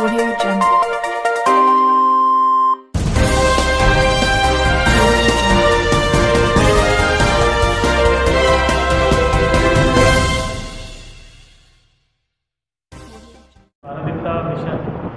Audio Jungle. मानविकता mission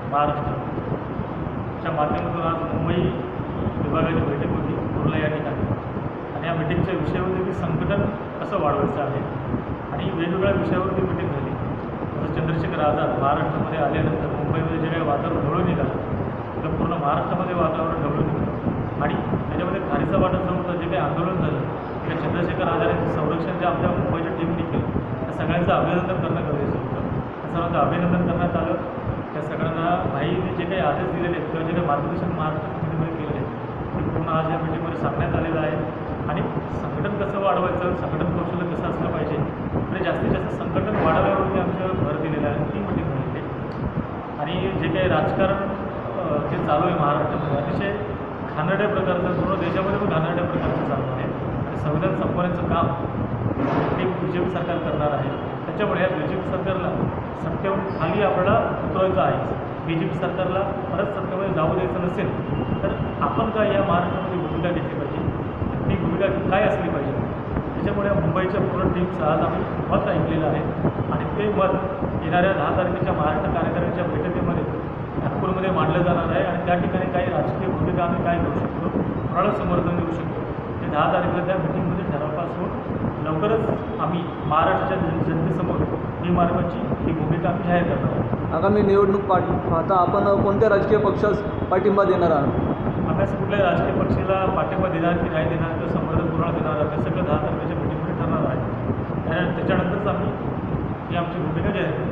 महाराष्ट्रच्या माध्यमातून आज मुंबई विभागाची बैठक होती कुर्ला या ठिकाणी आणि या मिटिंगच्या विषय होते की संघटन कसं वाढवायचं आहे आणि वेगवेगळ्या विषयावरती मिटिंग झाली. जसं चंद्रशेखर आझाद महाराष्ट्रामध्ये आल्यानंतर मुंबईमध्ये जे काही वातावरण ढवळून निघालं तर पूर्ण महाराष्ट्रामध्ये वातावरण ढवळून निघालं आणि त्याच्यामध्ये खारीचा वाटा जो होता जे काही आंदोलन झालं त्या चंद्रशेखर आझाद यांचं संरक्षण जे आपल्या मुंबईच्या टीमने केलं त्या सगळ्यांचं अभिनंदन करणं गरजेचं होतं. त्या सर्वांचं अभिनंदन करण्यात आलं. त्या सगळ्यांना भाईने जे काही आदेश दिलेले आहेत किंवा जे काही मार्गदर्शन महाराष्ट्र मिटिंगमध्ये केलेले आहे ते पूर्ण आज या मिटिंगमध्ये सांगण्यात आलेलं आहे. आणि संघटन कसं वाढवायचं, संघटन कौशल्य कसं असलं पाहिजे आणि जास्तीत जास्त संघटन वाढवण्यावरती आमच्यावर भर दिलेला आहे. ती मिटिंग झाली आणि जे काही राजकारण जे चालू आहे महाराष्ट्रामध्ये अतिशय घाणेरड्या प्रकारचं, पूर्ण देशामध्ये पण घाणेरड्या प्रकारचं चालू आहे आणि संविधान संपवण्याचं काम ते BJP सरकार करणार आहे. त्याच्यामुळे या BJP सरकारला सत्तेवर खाली आपल्याला उतरवायचं आहे. BJP सरकारला परत सत्तेमध्ये जाऊ द्यायचं नसेल तर आपण काय या महाराष्ट्रामध्ये भूमिका घेतली पाहिजे, ती भूमिका काय असली पाहिजे. त्याच्यामुळे मुंबईच्या पूर्ण टीमचं आज आम्ही मत ऐकलेलं आहे आणि ते मत येणाऱ्या 10 तारखेच्या महाराष्ट्र कार्यकारिणीच्या बैठकीमध्ये नागपूरमध्ये मांडलं जाणार आहे आणि त्या ठिकाणी काही राजकीय भूमिका आम्ही काय करू शकतो, कोणाला समर्थन देऊ शकतो ते 10 तारखेला त्या मिटिंगमध्ये ठराव असून लवकरच आम्ही महाराष्ट्राच्या जनतेसमोर ही मार्गाची ही भूमिका आम्ही जाहीर करणार आहोत. आगामी निवडणूक पाहता आपण कोणत्या राजकीय पक्षास पाठिंबा देणार आहात? आम्ही असं कुठल्याही राजकीय पक्षाला पाठिंबा देणार की नाही देणार किंवा समर्थन कोणाला देणार हे सगळं 10 तारखेच्या मिटिंगमध्ये ठरणार आहे. त्याच्यानंतरच आम्ही ही आमची भूमिका जाहीर करू.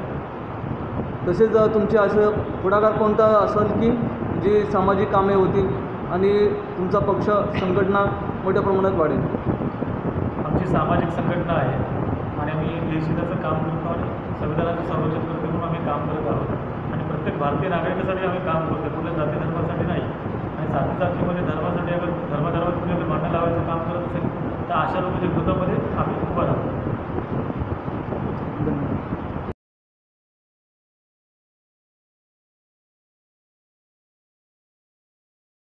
तसेच तुमचे असं पुढाकार कोणता असेल की जी सामाजिक कामे होतील आणि तुमचा पक्ष संघटना मोठ्या प्रमाणात वाढेल? आमची सामाजिक संघटना आहे आणि आम्ही देशहिताचं काम करतो आणि संविधानाचं संरक्षण करतो म्हणून आम्ही काम करत आहोत आणि प्रत्येक भारतीय नागरिकासाठी आम्ही काम करतो, कुठल्या जाती धर्मासाठी नाही. आणि जातीमध्ये धर्मासाठी अगर धर्मात कुठे भांडण लावायचं काम करत असेल तर अशा लोकांच्या विरोधामध्ये आम्ही उभं राहतो.